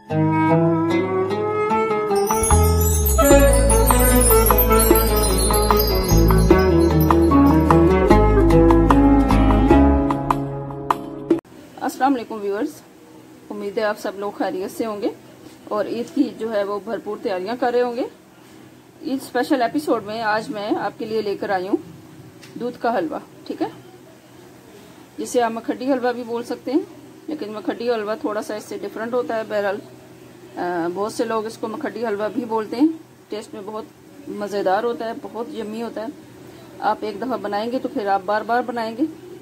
अस्सलाम वालेकुम व्यूअर्स, उम्मीद है आप सब लोग खैरियत से होंगे और ईद की जो है वो भरपूर तैयारियां कर रहे होंगे। ईद स्पेशल एपिसोड में आज मैं आपके लिए लेकर आई हूँ दूध का हलवा। ठीक है, जिसे आप मखड्डी हलवा भी बोल सकते हैं, लेकिन मखड्डी हलवा थोड़ा सा इससे डिफरेंट होता है। बहरहाल बहुत से लोग इसको मखड्डी हलवा भी बोलते हैं। टेस्ट में बहुत मज़ेदार होता है, बहुत यम्मी होता है। आप एक दफ़ा बनाएंगे तो फिर आप बार बार बनाएंगे।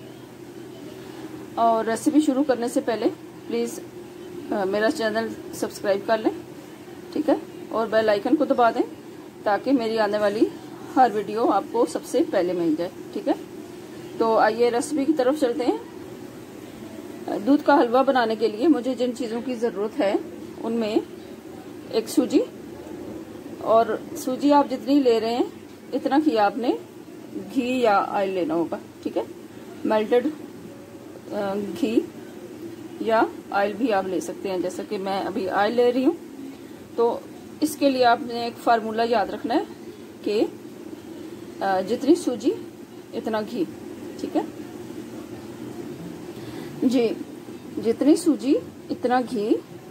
और रेसिपी शुरू करने से पहले प्लीज़ मेरा चैनल सब्सक्राइब कर लें, ठीक है, और बेल आइकन को दबा दें ताकि मेरी आने वाली हर वीडियो आपको सबसे पहले मिल जाए। ठीक है, तो आइए रेसिपी की तरफ चलते हैं। दूध का हलवा बनाने के लिए मुझे जिन चीज़ों की ज़रूरत है उनमें एक सूजी, और सूजी आप जितनी ले रहे हैं इतना ही आपने घी या ऑयल लेना होगा। ठीक है, मेल्टेड घी या ऑयल भी आप ले सकते हैं, जैसा कि मैं अभी ऑयल ले रही हूँ। तो इसके लिए आपने एक फार्मूला याद रखना है कि जितनी सूजी इतना घी। ठीक है जी, जितनी सूजी इतना घी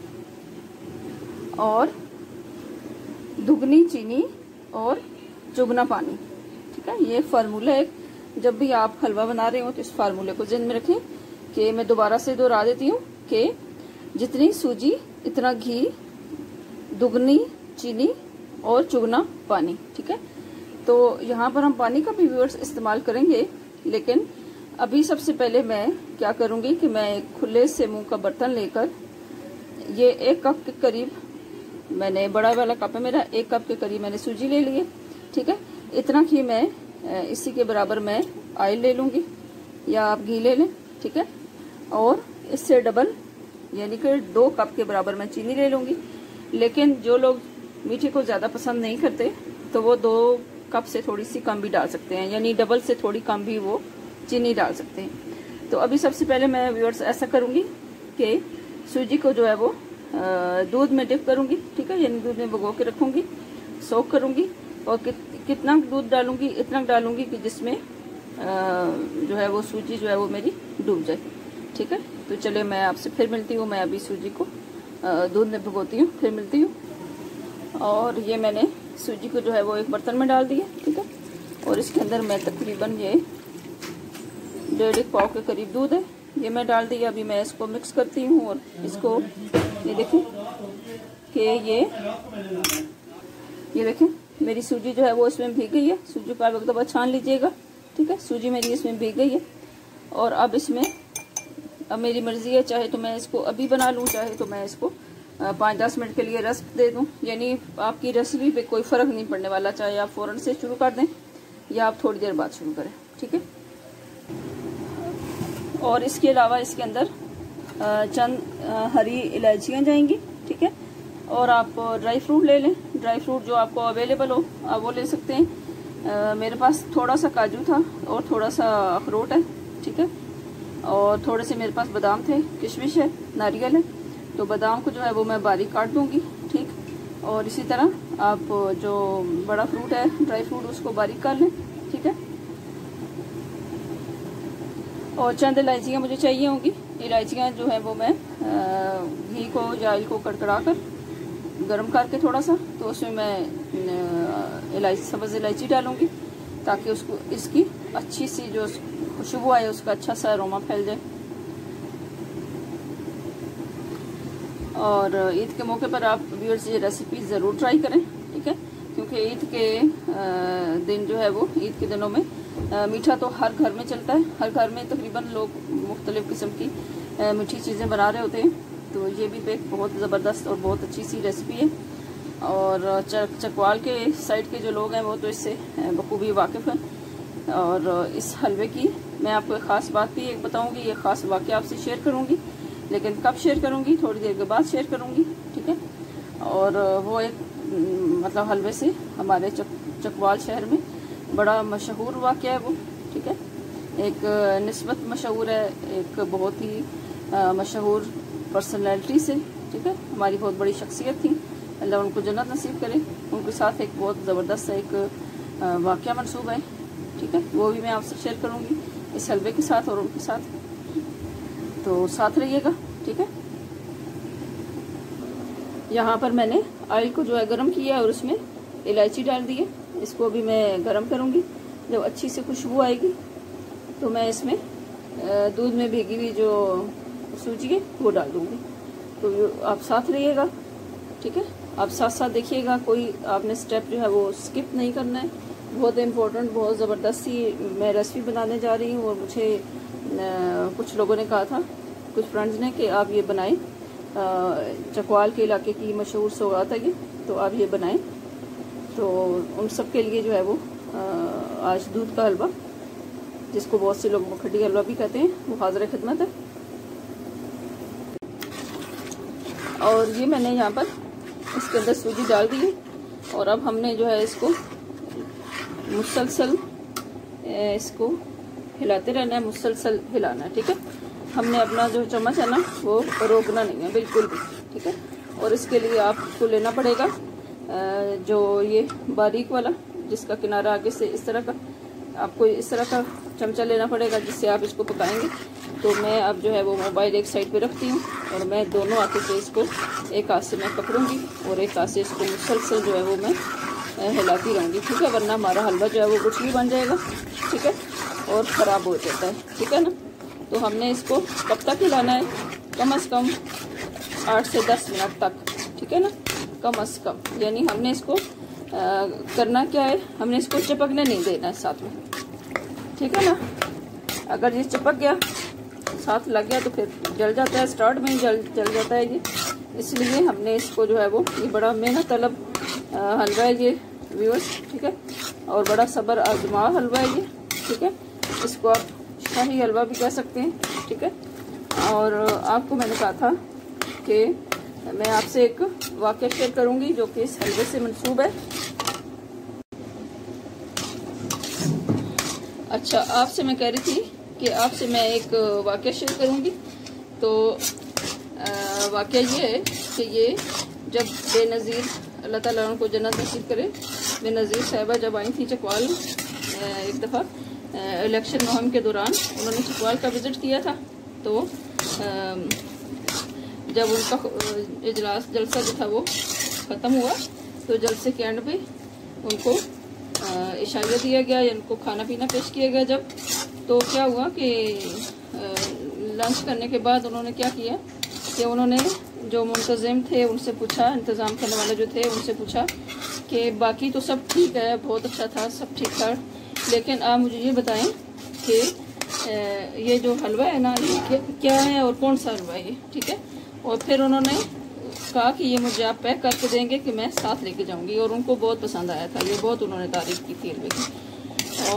और दुगनी चीनी और चुगना पानी। ठीक है, ये फार्मूला है। जब भी आप हलवा बना रहे हो तो इस फार्मूले को ध्यान में रखें कि मैं दोबारा से दोहरा देती हूँ कि जितनी सूजी इतना घी, दुगनी चीनी और चुगना पानी। ठीक है, तो यहाँ पर हम पानी का भी व्यूअर्स इस्तेमाल करेंगे, लेकिन अभी सबसे पहले मैं क्या करूँगी कि मैं एक खुले से मुंह का बर्तन लेकर ये 1 कप के करीब, मैंने बड़ा वाला कप है मेरा, 1 कप के करीब मैंने सूजी ले ली है। ठीक है, इतना ही मैं इसी के बराबर मैं ऑयल ले लूँगी या आप घी ले लें। ठीक है, और इससे डबल यानी कि 2 कप के बराबर मैं चीनी ले लूँगी। लेकिन जो लोग मीठे को ज़्यादा पसंद नहीं करते तो वो 2 कप से थोड़ी सी कम भी डाल सकते हैं, यानी डबल से थोड़ी कम भी वो चीनी डाल सकते हैं। तो अभी सबसे पहले मैं व्यूअर्स ऐसा करूँगी कि सूजी को जो है वो दूध में डिप करूँगी। ठीक है, यानी दूध में भिगो के रखूँगी, सोक करूँगी, और कितना दूध डालूँगी, इतना डालूँगी कि जिसमें जो है वो सूजी जो है वो मेरी डूब जाए। ठीक है, तो चलिए मैं आपसे फिर मिलती हूँ। मैं अभी सूजी को दूध में भिगोती हूँ, फिर मिलती हूँ। और ये मैंने सूजी को जो है वो एक बर्तन में डाल दिया। ठीक है, और इसके अंदर मैं तकरीबन ये 1.5 पाव के करीब दूध है, ये मैं डाल दिया। अभी मैं इसको मिक्स करती हूँ और इसको ये देखें कि ये देखें मेरी सूजी जो है वो इसमें भीग गई है। सूजी को आप एक दफ़ा छान लीजिएगा। ठीक है, सूजी मेरी इसमें भीग गई है। और अब इसमें अब मेरी मर्जी है, चाहे तो मैं इसको अभी बना लूँ, चाहे तो मैं इसको 5-10 मिनट के लिए रेस्ट दे दूँ। यानी आपकी रेसिपी पे कोई फ़र्क नहीं पड़ने वाला, चाहे आप फ़ौरन से शुरू कर दें या आप थोड़ी देर बाद शुरू करें। ठीक है, और इसके अलावा इसके अंदर चंद हरी इलायचियाँ जाएंगी। ठीक है, और आप ड्राई फ्रूट ले लें, ड्राई फ्रूट जो आपको अवेलेबल हो आप वो ले सकते हैं। मेरे पास थोड़ा सा काजू था और थोड़ा सा अखरोट है। ठीक है, और थोड़े से मेरे पास बादाम थे, किशमिश है, नारियल है। तो बादाम को जो है वो मैं बारीक काट दूंगी। ठीक, और इसी तरह आप जो बड़ा फ्रूट है, ड्राई फ्रूट, उसको बारीक कर लें। ठीक है, और चंद इलायचियाँ मुझे चाहिए होंगी। इलायचियाँ जो है वो मैं घी को या ऑयल को कड़कड़ा कर गर्म करके थोड़ा सा, तो उसमें मैं सब्ज़ इलायची डालूंगी ताकि उसको इसकी अच्छी सी जो खुशबू आए, उसका अच्छा सा अरोमा फैल जाए। और ईद के मौके पर आप व्यूअर्स ये रेसिपी ज़रूर ट्राई करें। ठीक है, क्योंकि ईद के दिन जो है वो, ईद के दिनों में मीठा तो हर घर में चलता है। हर घर में तकरीबन लोग मुख्तलिफ़ किस्म की मीठी चीज़ें बना रहे होते हैं। तो ये भी एक बहुत ज़बरदस्त और बहुत अच्छी सी रेसिपी है। और चकवाल के साइड के जो लोग हैं वो तो इससे बखूबी वाकिफ़ हैं। और इस हलवे की मैं आपको एक ख़ास बात भी एक बताऊंगी, ये ख़ास वाक़या आपसे शेयर करूंगी, लेकिन कब शेयर करूंगी, थोड़ी देर के बाद शेयर करूंगी। ठीक है, और वो एक मतलब हलवे से हमारे चकवाल शहर में बड़ा मशहूर वाक़या है वो। ठीक है, एक निस्बत मशहूर है, एक बहुत ही मशहूर पर्सनैलिटी से। ठीक है, हमारी बहुत बड़ी शख्सियत थी, अल्लाह उनको जन्नत नसीब करे। उनके साथ एक बहुत ज़बरदस्त एक वाक़या मंसूब है, ठीक है, वो भी मैं आपसे शेयर करूँगी इस हलवे के साथ और उनके साथ, तो साथ रहिएगा, ठीक है। यहाँ पर मैंने ऑयल को जो है गर्म किया और उसमें इलायची डाल दी है। इसको भी मैं गर्म करूँगी, जब अच्छी से खुशबू आएगी तो मैं इसमें दूध में भीगी हुई जो सूजी है वो डाल दूँगी। तो आप साथ रहिएगा, ठीक है, आप साथ साथ देखिएगा, कोई आपने स्टेप जो है वो स्किप नहीं करना है। बहुत इम्पोर्टेंट, बहुत ज़बरदस्त सी मैं रेसिपी बनाने जा रही हूँ और मुझे कुछ लोगों ने कहा था, कुछ फ्रेंड्स ने, कि आप ये बनाएं, चकवाल के इलाके की मशहूर सौगात है ये, तो आप ये बनाएं। तो उन सब के लिए जो है वो आज दूध का हलवा, जिसको बहुत से लोग खड्डी हलवा भी कहते हैं, वो हाज़िर खिदमत है। और ये मैंने यहाँ पर इसके अंदर सूजी डाल दी है और अब हमने जो है इसको मुसलसल इसको हिलाते रहना है, मुसलसल हिलाना है, ठीक है। हमने अपना जो चम्मच है ना वो रोकना नहीं है बिल्कुल भी, ठीक है। और इसके लिए आपको लेना पड़ेगा जो ये बारीक वाला, जिसका किनारा आगे से इस तरह का, आपको इस तरह का चमचा लेना पड़ेगा जिससे आप इसको पकाएंगे। तो मैं अब जो है वो मोबाइल एक साइड पे रखती हूँ और मैं दोनों हाथों से इसको, एक हाथ से मैं पकड़ूंगी और एक हाथ से इसको मुसलसल जो है वो मैं हिलाती रहूँगी, ठीक है, वरना हमारा हलवा जो है वो गुठली बन जाएगा, ठीक है, और ख़राब हो जाता है, ठीक है ना। तो हमने इसको कब तक हिलाना है, कम से कम 8 से 10 मिनट तक, ठीक है ना, कम से कम। यानी हमने इसको करना क्या है, हमने इसको चिपकने नहीं देना है साथ में, ठीक है ना। अगर ये चिपक गया, साथ लग गया, तो फिर जल जाता है, स्टार्ट में ही जल जाता है ये। इसलिए हमने इसको जो है वो, ये बड़ा मेहनत तलब हलवा है ये व्यूअर्स, ठीक है, और बड़ा सब्र आजमा हलवा है ये, ठीक है। इसको आप शाही हलवा भी कह सकते हैं, ठीक है। और आपको मैंने कहा था कि मैं आपसे एक वाक़या शेयर करूंगी जो कि इस हलवे से मंसूब है। अच्छा, आपसे मैं कह रही थी कि आपसे मैं एक वाक़या शेयर करूंगी। तो वाक़या ये है कि ये जब बेनज़ीर, अल्लाह ताला उनको जन्नत नसीब करे, बेनज़ीर साहिबा जब आई थी चकवाल, एक दफ़ा इलेक्शन मुहिम के दौरान उन्होंने चकवाल का विज़िट किया था। तो जब उनका इजलास, जलसा जो था वो ख़त्म हुआ, तो जलसे के एंड पे उनको इशारा दिया गया या उनको खाना पीना पेश किया गया। जब तो क्या हुआ कि लंच करने के बाद उन्होंने क्या किया कि उन्होंने जो मुंतज़िम थे उनसे पूछा, इंतज़ाम करने वाले जो थे उनसे पूछा कि बाकी तो सब ठीक है, बहुत अच्छा था, सब ठीक था, लेकिन आप मुझे ये बताएं कि ये जो हलवा है ना, ये क्या है और कौन सा हलवा है ये, ठीक है। और फिर उन्होंने कहा कि ये मुझे आप पैक करके देंगे कि मैं साथ लेके जाऊंगी, और उनको बहुत पसंद आया था ये, बहुत उन्होंने तारीफ़ की थी हलवे की।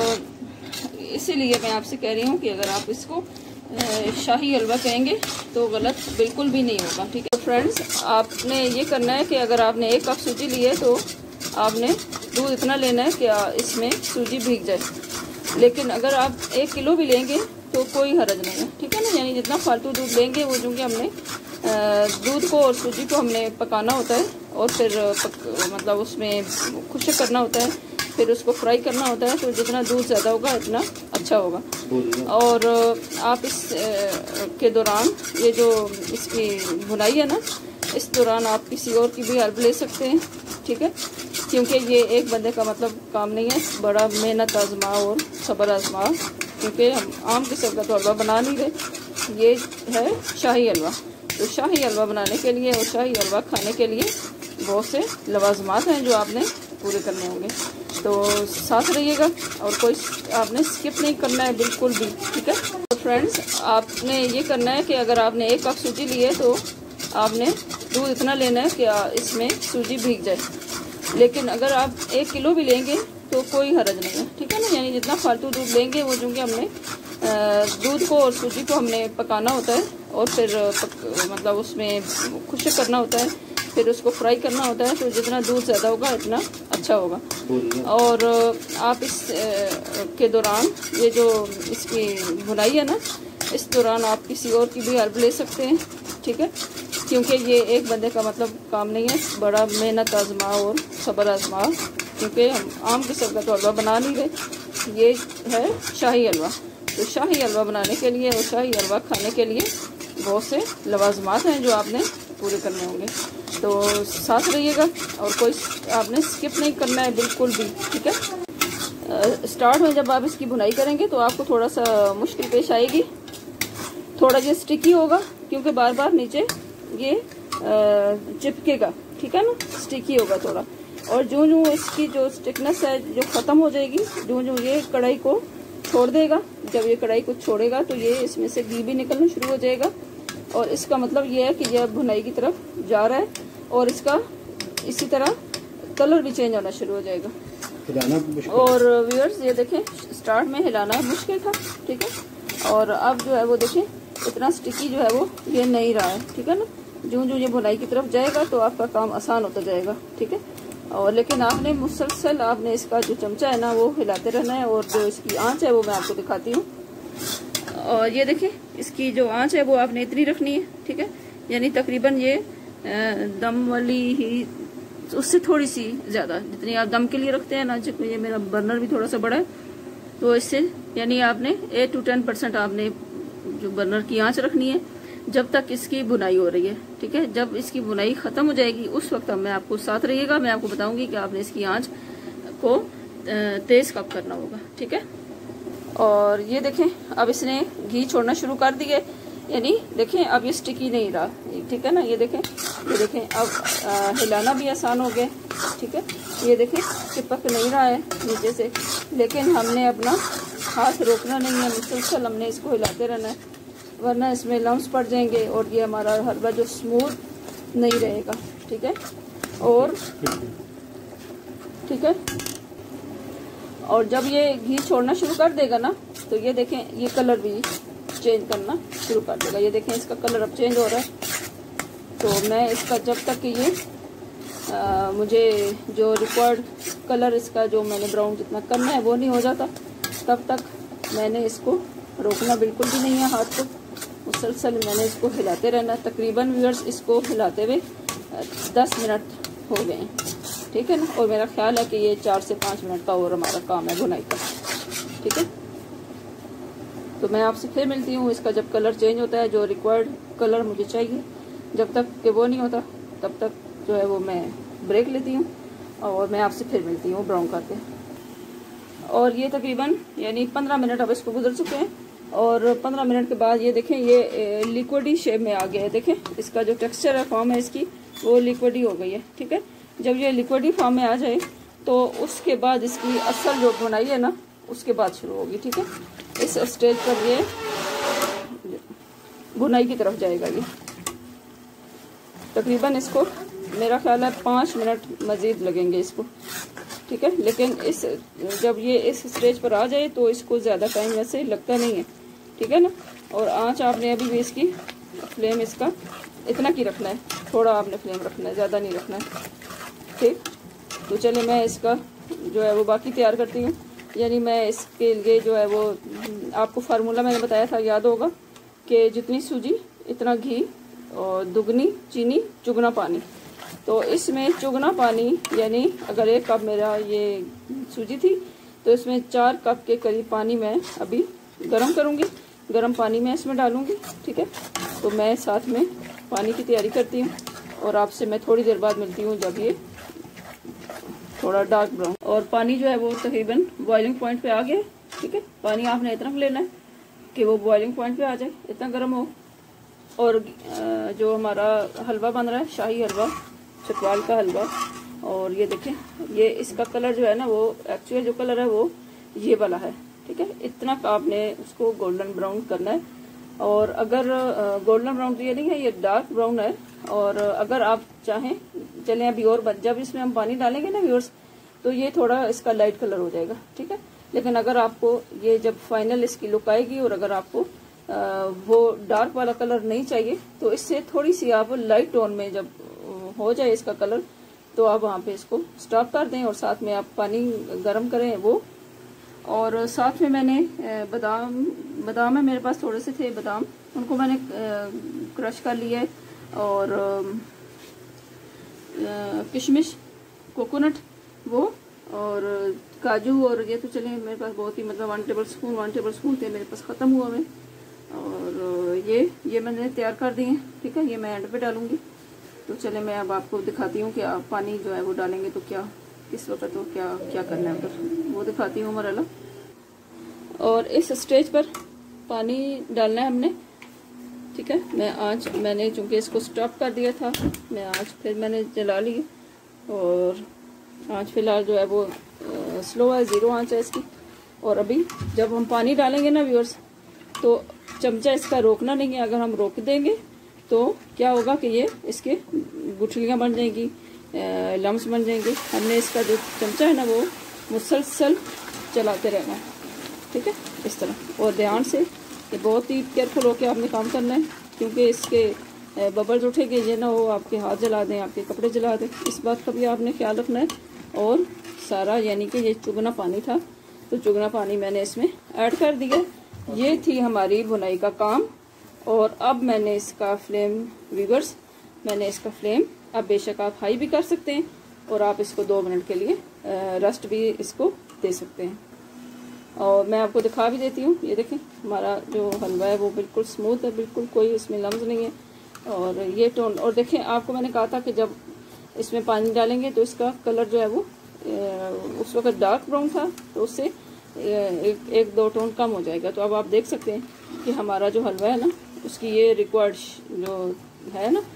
और इसीलिए मैं आपसे कह रही हूँ कि अगर आप इसको शाही हलवा कहेंगे तो गलत बिल्कुल भी नहीं होगा, ठीक है। तो फ्रेंड्स, आपने ये करना है कि अगर आपने 1 कप सूजी ली है तो आपने दूध इतना लेना है कि इसमें सूजी भीग जाए। लेकिन अगर आप 1 किलो भी लेंगे तो कोई हरज नहीं है, ठीक है ना। यानी जितना फालतू दूध लेंगे वो, चूँकि हमने दूध को और सूजी को हमने पकाना होता है और फिर मतलब उसमें खुश्क करना होता है, फिर उसको फ्राई करना होता है, तो जितना दूध ज़्यादा होगा इतना अच्छा होगा। और आप इस के दौरान ये जो इसकी भुनाई है ना, इस दौरान आप किसी और की भी हेल्प ले सकते हैं, ठीक है, क्योंकि ये एक बंदे का मतलब काम नहीं है, बड़ा मेहनत आजमा और सब्र आजमा, क्योंकि हम आम किस्म का तो हलवा बना नहीं रहे, ये है शाही हलवा। तो शाही हलवा बनाने के लिए और शाही हलवा खाने के लिए बहुत से लवाजमात हैं जो आपने पूरे करने होंगे। तो साथ रहिएगा और कोई आपने स्किप नहीं करना है बिल्कुल भी, ठीक है। तो फ्रेंड्स, आपने ये करना है कि अगर आपने 1 कप सूजी ली है तो आपने दूध इतना लेना है कि इसमें सूजी भीग जाए। लेकिन अगर आप 1 किलो भी लेंगे तो कोई हरज नहीं है, ठीक है ना। यानी जितना फालतू दूध लेंगे वो, चूँकि हमने दूध को और सूजी को हमने पकाना होता है और फिर मतलब उसमें खुश्क करना होता है, फिर उसको फ्राई करना होता है, तो जितना दूध ज़्यादा होगा इतना अच्छा होगा। और आप इस के दौरान ये जो इसकी भुनाई है ना, इस दौरान आप किसी और की भी हेल्प ले सकते हैं, ठीक है, क्योंकि ये एक बंदे का मतलब काम नहीं है, बड़ा मेहनत आजमा और सब्र आजमा, क्योंकि हम आम किस्म का तो हलवा बना नहीं रहे, ये है शाही हलवा। तो शाही हलवा बनाने के लिए और शाही हलवा खाने के लिए बहुत से लवाजमात हैं जो आपने पूरे करने होंगे। तो साथ रहिएगा और कोई आपने स्किप नहीं करना है बिल्कुल भी, ठीक है। स्टार्ट में जब आप इसकी बुनाई करेंगे तो आपको थोड़ा सा मुश्किल पेश आएगी, थोड़ा ये स्टिकी होगा क्योंकि बार बार नीचे ये चिपकेगा, ठीक है ना, स्टिकी होगा थोड़ा। और जो इसकी जो स्टिकनेस है जो ख़त्म हो जाएगी, जो ये कढ़ाई को छोड़ देगा, जब ये कढ़ाई को छोड़ेगा तो ये इसमें से घी भी निकलना शुरू हो जाएगा और इसका मतलब ये है कि यह भुनाई की तरफ जा रहा है और इसका इसी तरह कलर भी चेंज होना शुरू हो जाएगा। और व्यूअर्स ये देखें, स्टार्ट में हिलाना मुश्किल था, ठीक है, और अब जो है वो देखें इतना स्टिकी जो है वो ये नहीं रहा है, ठीक है ना। जो ये भुनाई की तरफ जाएगा तो आपका काम आसान होता जाएगा, ठीक है। और लेकिन आपने मुसलसल आपने इसका जो चमचा है ना वो हिलाते रहना है और जो इसकी आंच है वो मैं आपको दिखाती हूँ। और ये देखें इसकी जो आंच है वो आपने इतनी रखनी है, ठीक है, यानी तकरीबन ये दम वाली ही, उससे थोड़ी सी ज़्यादा, जितनी आप दम के लिए रखते हैं ना, जितनी, ये मेरा बर्नर भी थोड़ा सा बड़ा है तो इससे यानी आपने 8 to 10% आपने जो बर्नर की आंच रखनी है जब तक इसकी बुनाई हो रही है, ठीक है। जब इसकी बुनाई ख़त्म हो जाएगी उस वक्त मैं आपको साथ रहिएगा, मैं आपको बताऊंगी कि आपने इसकी आंच को तेज़ कब करना होगा, ठीक है। और ये देखें अब इसने घी छोड़ना शुरू कर दिए, यानी देखें अब ये स्टिकी नहीं रहा, ठीक है ना। ये देखें अब हिलाना भी आसान हो गया, ठीक है। ये देखें चिपक नहीं रहा है नीचे से, लेकिन हमने अपना हाथ रोकना नहीं है, मुसलसल हमने इसको हिलाते रहना है, वरना इसमें लम्स पड़ जाएंगे और ये हमारा हलवा जो स्मूथ नहीं रहेगा, ठीक है। और ठीक है, और जब ये घी छोड़ना शुरू कर देगा ना तो ये देखें ये कलर भी चेंज करना शुरू कर देगा। ये देखें इसका कलर अब चेंज हो रहा है। तो मैं इसका जब तक कि ये मुझे जो रिक्वायर्ड कलर इसका जो मैंने ब्राउन जितना करना है वो नहीं हो जाता, तब तक मैंने इसको रोकना बिल्कुल भी नहीं है हाथ को, मुसलसल मैंने इसको हिलाते रहना। तकरीबन व्यूअर्स इसको हिलाते हुए 10 मिनट हो गए हैं, ठीक है ना। और मेरा ख्याल है कि ये 4 से 5 मिनट का और हमारा काम है बुनाई का, ठीक है। तो मैं आपसे फिर मिलती हूँ इसका जब कलर चेंज होता है, जो रिक्वायर्ड कलर मुझे चाहिए, जब तक कि वो नहीं होता तब तक जो है वो मैं ब्रेक लेती हूँ और मैं आपसे फिर मिलती हूँ ब्राउन करके। और ये तकरीबन यानी 15 मिनट अब इसको गुजर चुके हैं और 15 मिनट के बाद ये देखें ये लिक्विडी शेप में आ गया है। देखें इसका जो टेक्सचर है, फॉर्म है इसकी, वो लिक्विडी हो गई है, ठीक है। जब ये लिक्विडी फॉर्म में आ जाए तो उसके बाद इसकी असल जो बुनाई है ना उसके बाद शुरू होगी, ठीक है। इस स्टेज पर ये बुनाई की तरफ जाएगा। ये तकरीबन इसको मेरा ख्याल है 5 मिनट मज़ीद लगेंगे इसको, ठीक है। लेकिन जब ये इस स्टेज पर आ जाए तो इसको ज़्यादा टाइम वैसे लगता नहीं है, ठीक है ना। और आंच आपने अभी भी इसकी फ्लेम इसका इतना की रखना है, थोड़ा आपने फ्लेम रखना है, ज़्यादा नहीं रखना है, ठीक। तो चलिए मैं इसका जो है वो बाकी तैयार करती हूँ। यानी मैं इसके लिए जो है वो आपको फार्मूला मैंने बताया था, याद होगा कि जितनी सूजी इतना घी और दुगनी चीनी चुगना पानी। तो इसमें चुगना पानी यानी अगर 1 कप मेरा ये सूजी थी तो इसमें 4 कप के करीब पानी मैं अभी गर्म करूँगी, गर्म पानी में इसमें डालूँगी, ठीक है। तो मैं साथ में पानी की तैयारी करती हूँ और आपसे मैं थोड़ी देर बाद मिलती हूँ जब ये थोड़ा डार्क ब्राउन। और पानी जो है वो तकरीबन बॉइलिंग पॉइंट पे आ गया, ठीक है। पानी आपने इतना लेना है कि वो बॉइलिंग पॉइंट पे आ जाए, इतना गर्म हो। और जो हमारा हलवा बन रहा है शाही हलवा, चटवाल का हलवा, और ये देखें ये इसका कलर जो है ना वो एक्चुअल जो कलर है वो ये वाला है, ठीक है। इतना आपने उसको गोल्डन ब्राउन करना है। और अगर गोल्डन ब्राउन तो ये नहीं है, ये डार्क ब्राउन है। और अगर आप चाहें चलें अभी और जब इसमें हम पानी डालेंगे ना व्यूअर्स तो ये थोड़ा इसका लाइट कलर हो जाएगा, ठीक है। लेकिन अगर आपको ये जब फाइनल इसकी लुक आएगी और अगर आपको वो डार्क वाला कलर नहीं चाहिए तो इससे थोड़ी सी आप लाइट टोन में जब हो जाए इसका कलर तो आप वहाँ पे इसको स्टॉप कर दें और साथ में आप पानी गर्म करें वो। और साथ में मैंने बादाम है मेरे पास, थोड़े से थे बादाम, उनको मैंने क्रश कर लिया है और किशमिश, कोकोनट वो, और काजू, और ये तो चले मेरे पास बहुत ही मतलब 1 टेबल स्पून थे मेरे पास, ख़त्म हुआ में। और ये मैंने तैयार कर दिए हैं, ठीक है। ये मैं एंड पे डालूंगी। तो चले मैं अब आपको दिखाती हूँ कि आप पानी जो है वो डालेंगे तो क्या, किस वक्त तो क्या क्या करना है उधर, वो दिखाती हूँ मरहला। और इस स्टेज पर पानी डालना है हमने, ठीक है। मैंने चूँकि इसको स्टॉप कर दिया था, मैं आँच फिर मैंने जला ली, और आँच फिलहाल जो है वो स्लो है, 0 आँच है इसकी। और अभी जब हम पानी डालेंगे ना व्यूअर्स, तो चमचा इसका रोकना नहीं है। अगर हम रोक देंगे तो क्या होगा कि ये इसके गुठलियाँ बन जाएंगी, लम्स बन जाएंगे। हमने इसका जो चमचा है ना वो मुसलसल चलाते रहना है, ठीक है, इस तरह। और ध्यान से, ये बहुत ही केयरफुल होकर आपने काम करना है, क्योंकि इसके बबल्स उठेंगे, ये ना वो आपके हाथ जला दें, आपके कपड़े जला दें, इस बात का भी आपने ख्याल रखना है। और सारा यानी कि ये चुगना पानी था, तो चुगना पानी मैंने इसमें ऐड कर दिया। ये थी हमारी बुनाई का काम। और अब मैंने इसका फ्लेम, व्यूअर्स, मैंने इसका फ्लेम, अब बेशक आप हाई भी कर सकते हैं, और आप इसको 2 मिनट के लिए रेस्ट भी इसको दे सकते हैं। और मैं आपको दिखा भी देती हूँ, ये देखें हमारा जो हलवा है वो बिल्कुल स्मूथ है, बिल्कुल कोई इसमें लम्स नहीं है। और ये टोन, और देखें आपको मैंने कहा था कि जब इसमें पानी डालेंगे तो इसका कलर जो है वो उस वक्त डार्क ब्राउन था, तो उससे 1-2 टोन कम हो जाएगा। तो अब आप देख सकते हैं कि हमारा जो हलवा है ना, उसकी ये रिक्वायर्ड जो है ना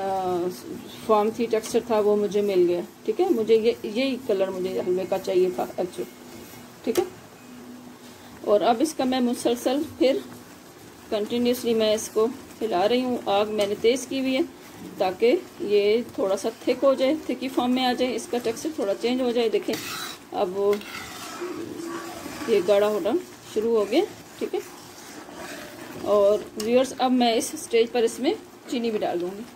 फॉर्म थी, टेक्सचर था, वो मुझे मिल गया, ठीक है। मुझे यही कलर मुझे हलवे का चाहिए था एक्चुअली, ठीक है। और अब इसका मैं मुसलसल फिर कंटिन्यूसली मैं इसको हिला रही हूँ। आग मैंने तेज़ की हुई है ताकि ये थोड़ा सा थिक हो जाए, थिकी फॉर्म में आ जाए, इसका टेक्सचर थोड़ा चेंज हो जाए। देखें अब ये गाढ़ा होना शुरू हो गया, ठीक है। और व्यूअर्स, अब मैं इस स्टेज पर इसमें चीनी भी डाल दूंगी।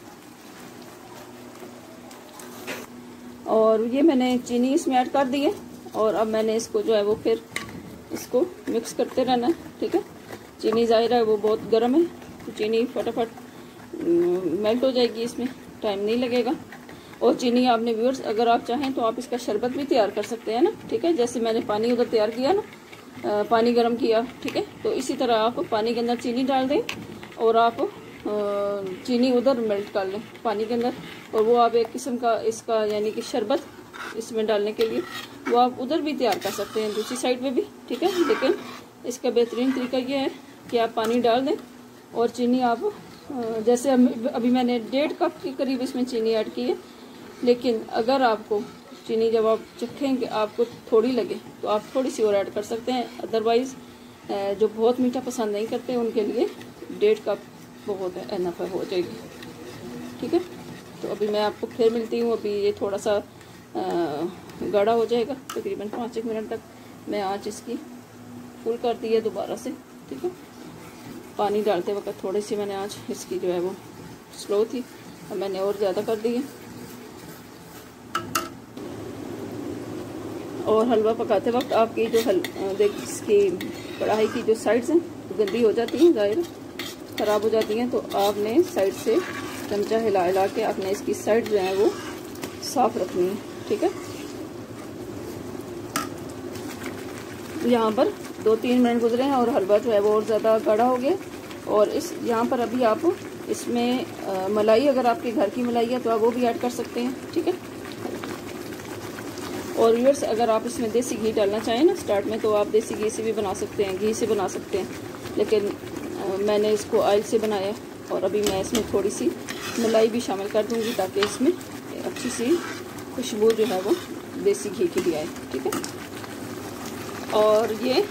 और ये मैंने चीनी इसमें ऐड कर दी है। और अब मैंने इसको जो है वो फिर इसको मिक्स करते रहना है, ठीक है। चीनी ज़ाहिर है वो बहुत गर्म है, तो चीनी फटाफट मेल्ट हो जाएगी, इसमें टाइम नहीं लगेगा। और चीनी आपने व्यूअर्स, अगर आप चाहें तो आप इसका शरबत भी तैयार कर सकते हैं ना, ठीक है। जैसे मैंने पानी उधर तैयार किया ना, पानी गर्म किया, ठीक है, तो इसी तरह आप पानी के अंदर चीनी डाल दें, और आप चीनी उधर मेल्ट कर लें पानी के अंदर, और वो आप एक किस्म का इसका यानी कि शरबत इसमें डालने के लिए वो आप उधर भी तैयार कर सकते हैं, दूसरी साइड पे भी, ठीक है। लेकिन इसका बेहतरीन तरीका ये है कि आप पानी डाल दें, और चीनी आप जैसे अभी मैंने 1.5 कप के करीब इसमें चीनी ऐड की है। लेकिन अगर आपको चीनी जब आप चखेंगे आपको थोड़ी लगे तो आप थोड़ी सी और ऐड कर सकते हैं। अदरवाइज़ जो बहुत मीठा पसंद नहीं करते उनके लिए 1.5 कप बहुत है, एनफ हो जाएगी, ठीक है। तो अभी मैं आपको फिर मिलती हूँ। अभी ये थोड़ा सा गाढ़ा हो जाएगा, तकरीबन 5-1 मिनट तक मैं आँच इसकी फुल कर दी है दोबारा से, ठीक है। पानी डालते वक्त थोड़ी सी मैंने आँच इसकी जो है वो स्लो थी, अब मैंने और ज़्यादा कर दी है। और हलवा पकाते वक्त आपकी जो इसकी कढ़ाई की जो साइड्स हैं तो गंदी हो जाती हैं, ज़ाहिर ख़राब हो जाती हैं, तो आपने साइड से चमचा हिला हिला के आपने इसकी साइड जो है वो साफ़ रखनी है, ठीक है। यहाँ पर 2-3 मिनट गुजरे हैं और हलवा जो है वो और ज़्यादा गाढ़ा हो गया। और इस यहाँ पर अभी आप इसमें मलाई, अगर आपके घर की मलाई है तो आप वो भी ऐड कर सकते हैं, ठीक है। और व्यूअर्स, अगर आप इसमें देसी घी डालना चाहें ना स्टार्ट में, तो आप देसी घी से भी बना सकते हैं, घी से बना सकते हैं, लेकिन मैंने इसको ऑयल से बनाया। और अभी मैं इसमें थोड़ी सी मलाई भी शामिल कर दूंगी ताकि इसमें अच्छी सी खुशबू जो है वो देसी घी की भी आए, ठीक है। और ये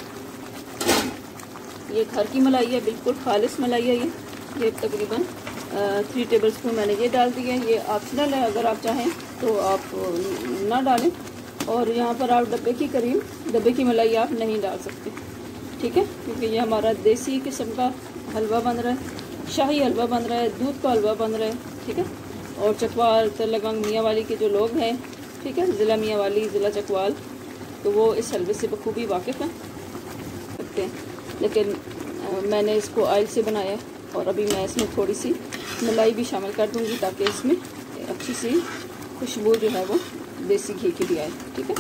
घर की मलाई है, बिल्कुल खालिस मलाई है ये तकरीबन 3 टेबल स्पून मैंने ये डाल दी है। ये ऑप्शनल है, अगर आप चाहें तो आप ना डालें। और यहाँ पर आप डब्बे की मलाई आप नहीं डाल सकते, ठीक है, क्योंकि ये हमारा देसी किस्म का हलवा बन रहा है, शाही हलवा बन रहा है, दूध का हलवा बन रहा है, ठीक है। और चकवाल, तरलगंग, मियाँ वाली के जो लोग हैं, ठीक है, ज़िला मियाँ वाली, ज़िला चकवाल, तो वो इस हलवे से बखूबी वाकिफ़ हैं सकते हैं। लेकिन मैंने इसको ऑयल से बनाया और अभी मैं इसमें थोड़ी सी मलाई भी शामिल कर दूंगी ताकि इसमें अच्छी सी खुशबू जो है वो देसी घी की भी आए। ठीक है,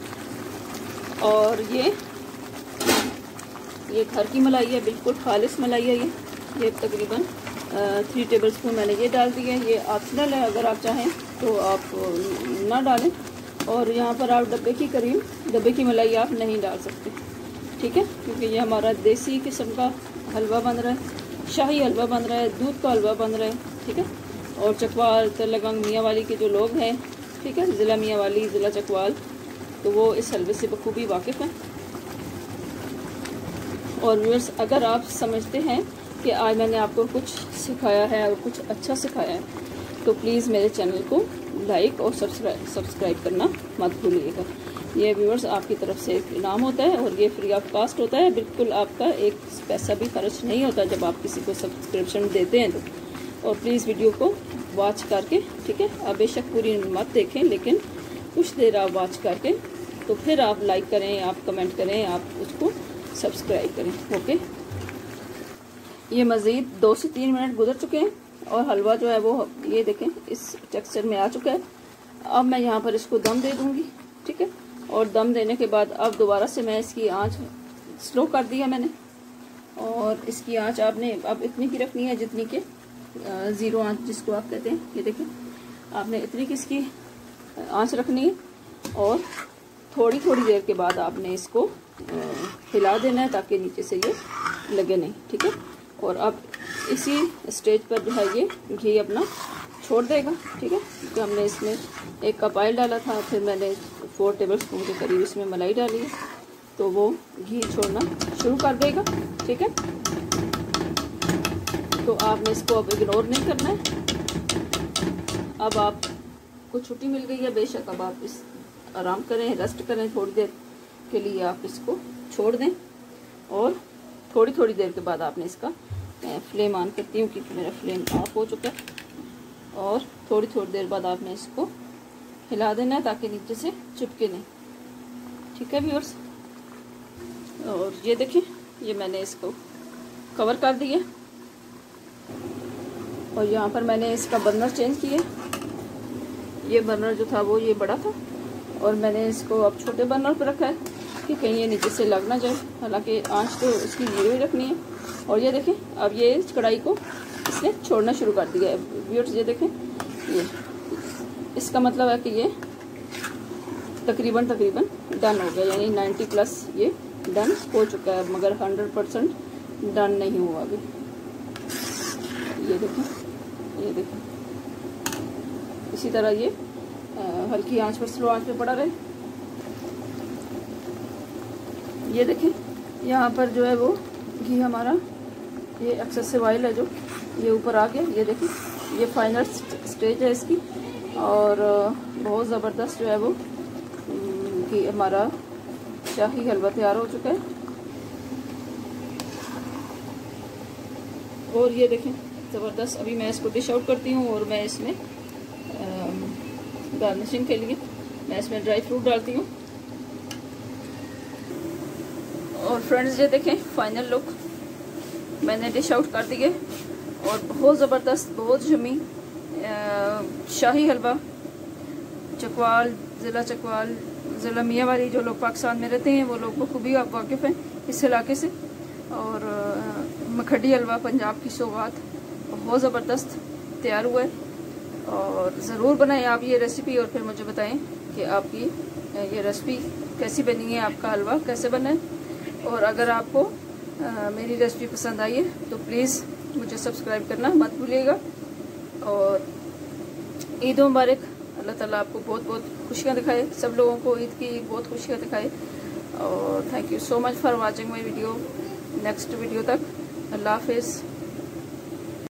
और ये घर की मलाई है, बिल्कुल खालिस मलाई है। ये तकरीबन 3 टेबलस्पून मैंने ये डाल दिया है। ये ऑप्शनल है, अगर आप चाहें तो आप ना डालें। और यहाँ पर आप डब्बे की मलाई आप नहीं डाल सकते। ठीक है, क्योंकि ये हमारा देसी किस्म का हलवा बन रहा है, शाही हलवा बन रहा है, दूध का हलवा बन रहा है। ठीक है, और चकवाल तलगंग मियाँ वाली के जो लोग हैं, ठीक है, ज़िला मियाँ वाली, ज़िला चकवाल, तो वो इस हलवे से बखूबी वाकिफ़ हैं। और व्यूअर्स, अगर आप समझते हैं कि आज मैंने आपको कुछ सिखाया है और कुछ अच्छा सिखाया है, तो प्लीज़ मेरे चैनल को लाइक और सब्सक्राइब करना मत भूलिएगा। ये व्यूअर्स आपकी तरफ से एक इनाम होता है और ये फ्री ऑफ कास्ट होता है, बिल्कुल आपका एक पैसा भी खर्च नहीं होता जब आप किसी को सब्सक्रिप्शन देते हैं तो। और प्लीज़ वीडियो को वॉच करके, ठीक है, आप बेशक पूरी मत देखें, लेकिन कुछ देर आप वॉच करके तो फिर आप लाइक करें, आप कमेंट करें, आप उसको सब्सक्राइब करें। ओके, ये मज़ीद 2 से 3 मिनट गुजर चुके हैं और हलवा जो है वो ये देखें इस टेक्सचर में आ चुका है। अब मैं यहाँ पर इसको दम दे दूँगी। ठीक है, और दम देने के बाद अब दोबारा से मैं इसकी आंच स्लो कर दिया मैंने, और इसकी आंच आपने अब इतनी की रखनी है जितनी के 0 आंच जिसको आप कहते हैं। ये देखें, आपने इतनी की इसकी आंच रखनी है और थोड़ी थोड़ी देर के बाद आपने इसको हिला देना है ताकि नीचे से ये लगे नहीं। ठीक है, और अब इसी स्टेज पर जो है ये घी अपना छोड़ देगा। ठीक है, क्योंकि हमने इसमें 1 कप ऑयल डाला था, फिर मैंने 4 टेबलस्पून के करीब इसमें मलाई डाली है, तो वो घी छोड़ना शुरू कर देगा। ठीक है, तो आपने इसको अब इग्नोर नहीं करना है। अब आपको छुट्टी मिल गई है, बेशक अब आप इस आराम करें, रेस्ट करें, थोड़ी देर के लिए आप इसको छोड़ दें और थोड़ी थोड़ी देर के बाद आपने इसका फ्लेम ऑन करती हूँ क्योंकि मेरा फ्लेम ऑफ हो चुका है, और थोड़ी थोड़ी देर बाद आपने इसको हिला देना है ताकि नीचे से चिपके नहीं। ठीक है व्यूअर्स, और ये देखिए ये मैंने इसको कवर कर दिया और यहाँ पर मैंने इसका बर्नर चेंज किया। ये बर्नर जो था वो ये बड़ा था और मैंने इसको अब छोटे बर्नर पर रखा है कि कहीं ये नीचे से लग ना जाए, हालांकि आंच तो इसकी 0 ही रखनी है। और ये देखें अब ये इस कढ़ाई को इसने छोड़ना शुरू कर दिया है व्यूअर्स। ये देखें, ये इसका मतलब है कि ये तकरीबन डन हो गया, यानी 90+ ये डन हो चुका है, मगर 100% डन नहीं हुआ अभी। ये देखें इसी तरह ये हल्की आंच पर, स्लो आंच पे पड़ा रहे। ये देखें यहाँ पर जो है वो घी हमारा, ये एक्सेसिव ऑयल है जो ये ऊपर आ गया। ये देखें ये फाइनल स्टेज है इसकी, और बहुत ज़बरदस्त जो है वो कि हमारा शाही हलवा तैयार हो चुका है। और ये देखें ज़बरदस्त। अभी मैं इसको डिश आउट करती हूँ और मैं इसमें गार्निशिंग के लिए मैं इसमें ड्राई फ्रूट डालती हूँ। और फ्रेंड्स ये देखें फाइनल लुक मैंने डिश आउट कर दिए, और बहुत ज़बरदस्त, बहुत यम्मी शाही हलवा चकवाल, ज़िला मियाँ वाली जो लोग पाकिस्तान में रहते हैं वो लोग बखूबी वाकिफ़ हैं इस इलाके से। और मखडी हलवा पंजाब की सौगात बहुत ज़बरदस्त तैयार हुआ है। और ज़रूर बनाएं आप ये रेसिपी और फिर मुझे बताएं कि आपकी ये रेसिपी कैसी बनी है, आपका हलवा कैसे बना है। और अगर आपको मेरी रेसिपी पसंद आई है तो प्लीज़ मुझे सब्सक्राइब करना मत भूलिएगा। और ईद मुबारक, अल्लाह ताला आपको बहुत बहुत खुशियाँ दिखाए, सब लोगों को ईद की बहुत खुशियाँ दिखाए। और thank you so much for watching my video. Next video तक अल्लाह हाफिज़।